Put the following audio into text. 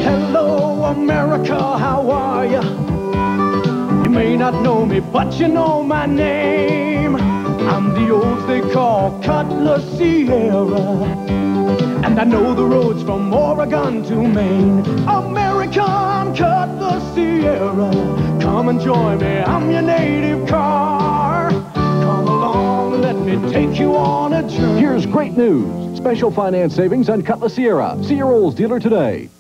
Hello, America, how are ya? You may not know me, but you know my name. I'm the olds they call Cutlass Ciera, and I know the roads from Oregon to Maine. America, I'm Cutlass Ciera. Come and join me, I'm your native car. Come along, let me take you on a journey. Here's great news. Special finance savings on Cutlass Ciera. See your Olds dealer today.